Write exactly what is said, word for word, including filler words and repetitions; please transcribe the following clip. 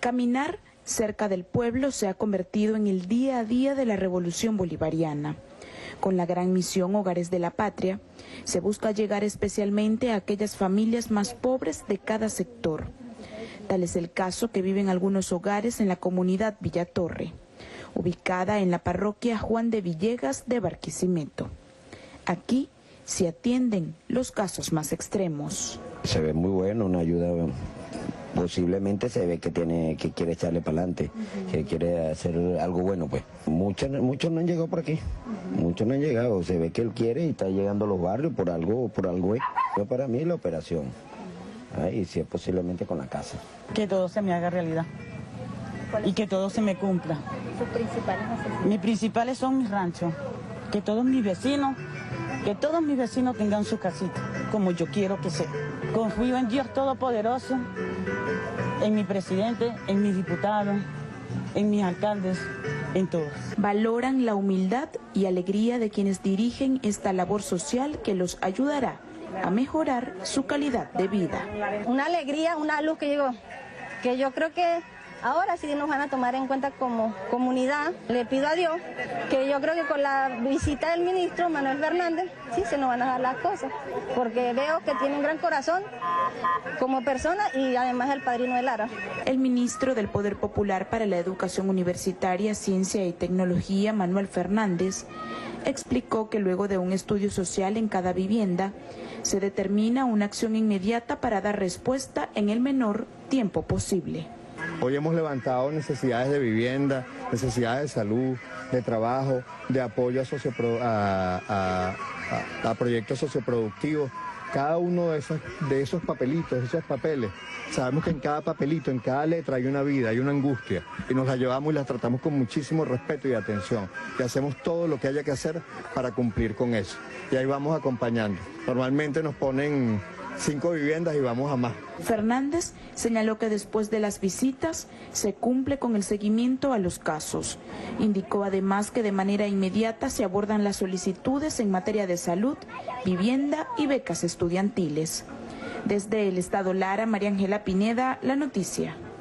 Caminar cerca del pueblo se ha convertido en el día a día de la revolución bolivariana. Con la gran misión Hogares de la Patria, se busca llegar especialmente a aquellas familias más pobres de cada sector. Tal es el caso que viven algunos hogares en la comunidad Villa Torre, ubicada en la parroquia Juan de Villegas de Barquisimeto. Aquí se atienden los casos más extremos. Se ve muy bueno, una ayuda, posiblemente se ve que tiene, que quiere echarle para adelante, uh-huh. que quiere hacer algo bueno, pues. Muchos, muchos no han llegado por aquí, uh-huh. muchos no han llegado, se ve que él quiere y está llegando a los barrios por algo, por algo es. Yo para mí la operación, ¿eh? Y si es posiblemente con la casa. Que todo se me haga realidad y que todo se me cumpla. ¿Sus principales necesidades? Mis principales son mis ranchos, que todos mis vecinos, que todos mis vecinos tengan su casita, como yo quiero que sea. Confío en Dios Todopoderoso, en mi presidente, en mis diputados, en mis alcaldes, en todos. Valoran la humildad y alegría de quienes dirigen esta labor social que los ayudará a mejorar su calidad de vida. Una alegría, una luz que digo, que yo creo que ahora sí nos van a tomar en cuenta como comunidad. Le pido a Dios que yo creo que con la visita del ministro Manuel Fernández, sí se nos van a dar las cosas, porque veo que tiene un gran corazón como persona y además el padrino de Lara. El ministro del Poder Popular para la Educación Universitaria, Ciencia y Tecnología, Manuel Fernández, explicó que luego de un estudio social en cada vivienda, se determina una acción inmediata para dar respuesta en el menor tiempo posible. Hoy hemos levantado necesidades de vivienda, necesidades de salud, de trabajo, de apoyo a, sociopro, a, a, a, a proyectos socioproductivos. Cada uno de esos, de esos papelitos, esos papeles, sabemos que en cada papelito, en cada letra hay una vida, hay una angustia, y nos la llevamos y la tratamos con muchísimo respeto y atención, y hacemos todo lo que haya que hacer para cumplir con eso. Y ahí vamos acompañando. Normalmente nos ponen cinco viviendas y vamos a más. Fernández señaló que después de las visitas se cumple con el seguimiento a los casos. Indicó además que de manera inmediata se abordan las solicitudes en materia de salud, vivienda y becas estudiantiles. Desde el Estado Lara, María Ángela Pineda, La Noticia.